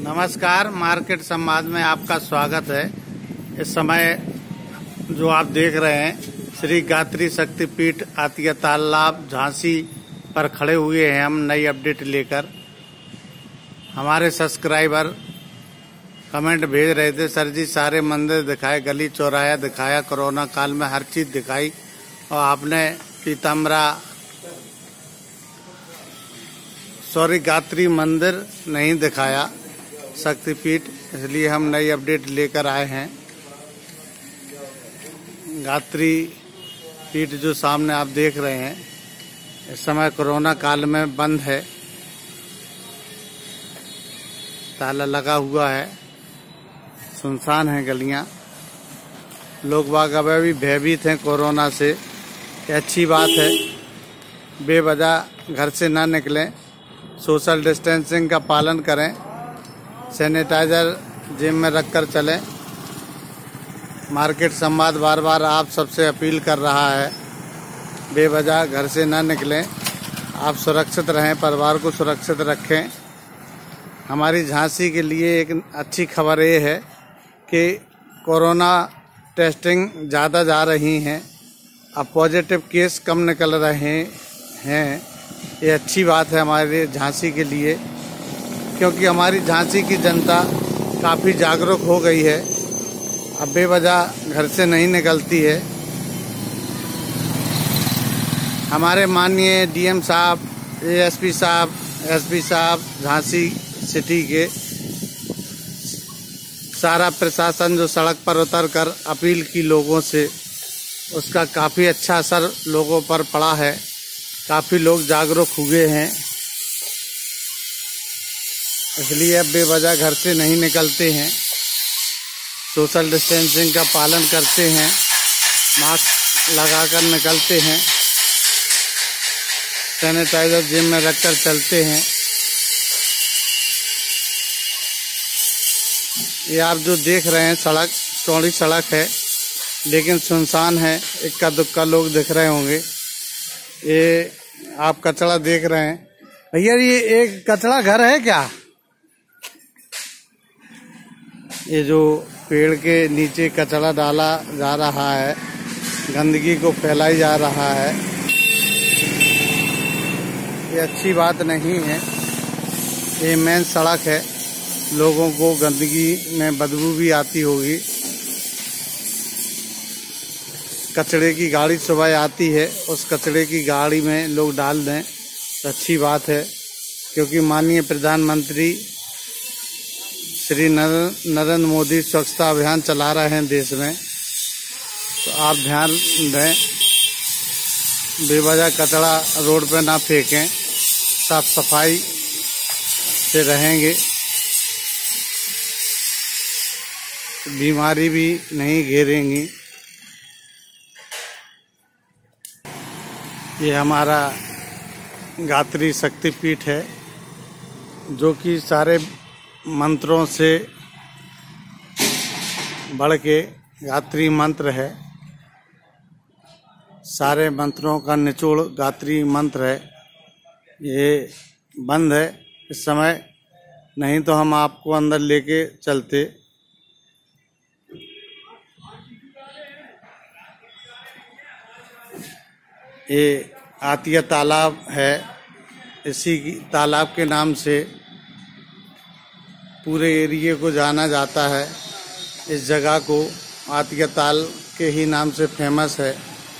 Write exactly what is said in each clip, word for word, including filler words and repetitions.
नमस्कार, मार्केट संवाद में आपका स्वागत है। इस समय जो आप देख रहे हैं श्री गायत्री शक्तिपीठ आतिया तालाब झांसी पर खड़े हुए हैं हम नई अपडेट लेकर। हमारे सब्सक्राइबर कमेंट भेज रहे थे, सर जी सारे मंदिर दिखाए, गली चौराहा दिखाया, कोरोना काल में हर चीज दिखाई और आपने पीताम्बरा सॉरी गायत्री मंदिर नहीं दिखाया शक्तिपीठ, इसलिए हम नई अपडेट लेकर आए हैं। गायत्री पीठ जो सामने आप देख रहे हैं इस समय कोरोना काल में बंद है, ताला लगा हुआ है, सुनसान है गलियां। लोग बाग अब भी भयभीत हैं कोरोना से। ये अच्छी बात है, बेवजह घर से ना निकलें, सोशल डिस्टेंसिंग का पालन करें, सैनिटाइजर जेब में रखकर चलें। मार्केट संवाद बार बार आप सबसे अपील कर रहा है, बेवजह घर से ना निकलें, आप सुरक्षित रहें, परिवार को सुरक्षित रखें। हमारी झांसी के लिए एक अच्छी खबर ये है कि कोरोना टेस्टिंग ज़्यादा जा रही हैं, अब पॉजिटिव केस कम निकल रहे हैं। ये अच्छी बात है हमारे झांसी के लिए, क्योंकि हमारी झांसी की जनता काफ़ी जागरूक हो गई है, अब बेवजह घर से नहीं निकलती है। हमारे माननीय डीएम साहब, एएसपी साहब, एसपी साहब, झांसी सिटी के सारा प्रशासन जो सड़क पर उतर कर अपील की लोगों से, उसका काफ़ी अच्छा असर लोगों पर पड़ा है, काफ़ी लोग जागरूक हुए हैं, इसलिए अब बेवजह घर से नहीं निकलते हैं, सोशल डिस्टेंसिंग का पालन करते हैं, मास्क लगाकर निकलते हैं, सैनिटाइजर जेब में रखकर चलते हैं। ये आप जो देख रहे हैं सड़क चौड़ी सड़क है लेकिन सुनसान है, इक्का दुक्का लोग दिख रहे होंगे। ये आप कचरा देख रहे हैं, भैया ये एक कचरा घर है क्या? ये जो पेड़ के नीचे कचरा डाला जा रहा है, गंदगी को फैलाई जा रहा है, ये अच्छी बात नहीं है। ये मेन सड़क है, लोगों को गंदगी में बदबू भी आती होगी। कचरे की गाड़ी सुबह आती है, उस कचरे की गाड़ी में लोग डाल दें तो अच्छी बात है, क्योंकि माननीय प्रधानमंत्री श्री नरेंद्र मोदी स्वच्छता अभियान चला रहे हैं देश में, तो आप ध्यान दें, बेवजह कचरा रोड पे ना फेंकें, साफ सफाई से रहेंगे, बीमारी भी नहीं घेरेंगी। ये हमारा गायत्री शक्तिपीठ है, जो कि सारे मंत्रों से बढ़ के गायत्री मंत्र है, सारे मंत्रों का निचोड़ गायत्री मंत्र है। ये बंद है इस समय, नहीं तो हम आपको अंदर लेके चलते। ये आतिया तालाब है, इसी तालाब के नाम से पूरे एरिया को जाना जाता है। इस जगह को आतिया ताल के ही नाम से फेमस है।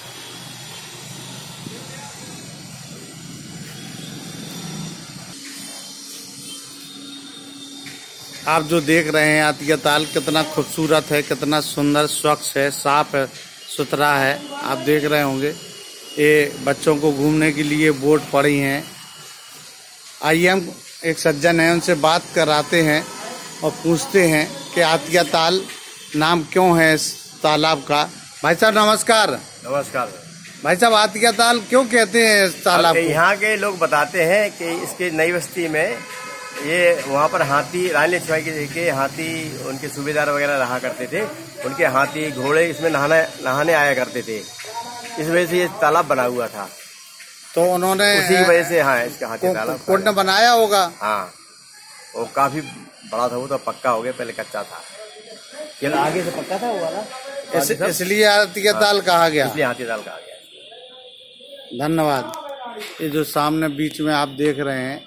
आप जो देख रहे हैं आतिया ताल कितना खूबसूरत है, कितना सुंदर, स्वच्छ है, साफ है, सुथरा है, आप देख रहे होंगे। ये बच्चों को घूमने के लिए बोट पड़ी हैं। आइए हम एक सज्जन है, उनसे बात कराते हैं और पूछते हैं कि आतिया ताल नाम क्यों है इस तालाब का। भाई साहब नमस्कार। नमस्कार भाई साहब, आतिया ताल क्यों कहते हैं इस तालाब को? यहाँ के लोग बताते हैं कि इसके नई बस्ती में ये वहाँ पर हाथी, रानी लक्ष्मीबाई के हाथी, उनके सूबेदार वगैरह रहा करते थे, उनके हाथी घोड़े इसमें नहाने नहाने आया करते थे, इस वजह से ये तालाब बना हुआ था। तो उन्होंने उसी की वजह से हाँ इसका हाथी तालाब कुंड बनाया होगा। हाँ वो काफी बड़ा था, वो तो पक्का हो गया, पहले कच्चा था, केवल आगे से पक्का था वो वाला, इस, इसलिए हाथी ताल कहा गया, इसलिए हाथी ताल कहा गया। धन्यवाद। ये जो सामने बीच में आप देख रहे हैं,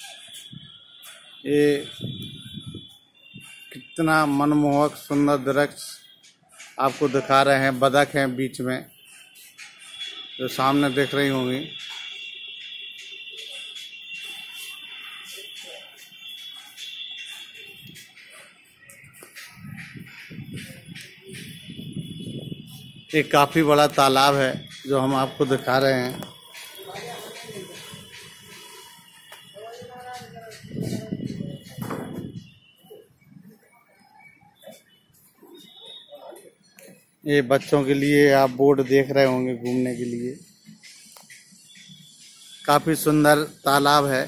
ये कितना मनमोहक सुंदर दृश्य आपको दिखा रहे हैं। बतख हैं बीच में, जो सामने देख रही होंगी। ये काफी बड़ा तालाब है जो हम आपको दिखा रहे हैं। ये बच्चों के लिए आप बोर्ड देख रहे होंगे घूमने के लिए। काफी सुंदर तालाब है।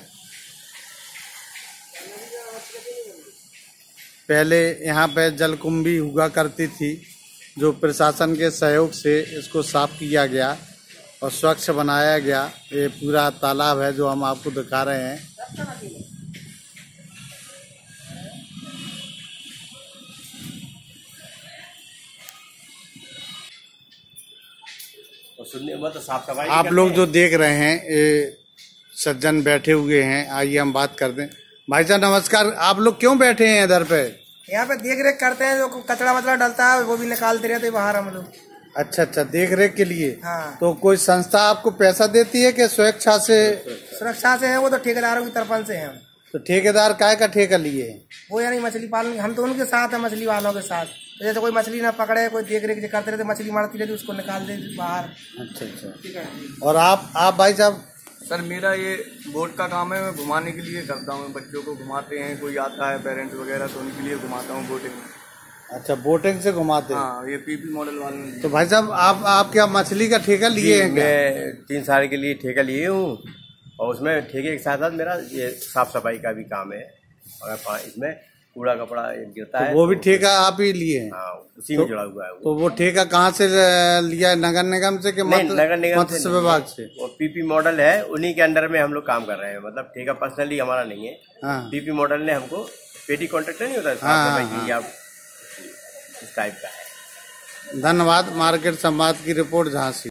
पहले यहाँ पे जलकुंभी हुआ करती थी, जो प्रशासन के सहयोग से इसको साफ किया गया और स्वच्छ बनाया गया। ये पूरा तालाब है जो हम आपको दिखा रहे हैं। और सुनने में तो साफ सफाई आप लोग जो देख रहे हैं, ये सज्जन बैठे हुए हैं। आइए हम बात कर दें। भाई साहब नमस्कार, आप लोग क्यों बैठे हैं इधर पे? यहाँ पे देख रेख करते हैं, जो कचरा वचरा डलता है वो भी निकालते रहते हैं बाहर हम लोग। अच्छा अच्छा, देख रेख के लिए। हाँ। तो कोई संस्था आपको पैसा देती है कि स्वेच्छा से? सुरक्षा से है वो, तो ठेकेदारों की तरफ से है। तो ठेकेदार काय का ठेका लिए? वो यानी मछली पालन, हम तो उनके साथ है, मछली वालों के साथ। तो जैसे कोई मछली ना पकड़े, कोई देख रेख करते रहते, मछली मारती रहती, उसको निकाल दे बाहर। अच्छा अच्छा। और आप आप भाई साहब? सर मेरा ये बोट का काम है, मैं घुमाने के लिए करता हूँ। बच्चों को घुमाते हैं, कोई आता है पेरेंट्स वगैरह, तो उनके लिए घुमाता हूँ बोटिंग में। अच्छा, बोटिंग से घुमाते हैं। हाँ, ये पीपी मॉडल वाले। तो भाई साहब आप आप क्या मछली का ठेका लिए हैं क्या? मैं तीन साल के लिए ठेका लिए हूँ, और उसमें ठेके के साथ साथ मेरा ये साफ सफाई का भी काम है, और इसमें कूड़ा कपड़ा गिरता है तो वो भी ठेका आप ही लिए हैं? हाँ, उसी में जुड़ा हुआ है वो। तो वो ठेका कहाँ से लिया है? नगर निगम से कि नहीं, नगर निगम से मत्स्य विभाग से? वो पीपी मॉडल है, उन्हीं के अंडर में हम लोग काम कर रहे हैं। मतलब ठेका पर्सनली हमारा नहीं है। हाँ। पीपी मॉडल ने हमको, पेटी कॉन्ट्रैक्टर नहीं होता, हाँ, भाई हाँ। जी आप इस टाइप का है। धन्यवाद। मार्केट संवाद की रिपोर्ट झांसी।